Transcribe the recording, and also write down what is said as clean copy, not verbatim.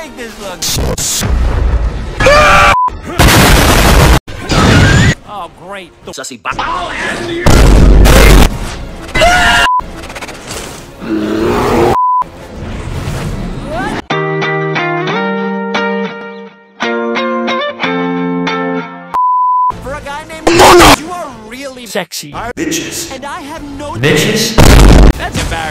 make this look. Oh, great. Sussy bop. I'll hand you. For a guy named you are really Sexy. Bitches. and I have no Bitches? That's embarrassing.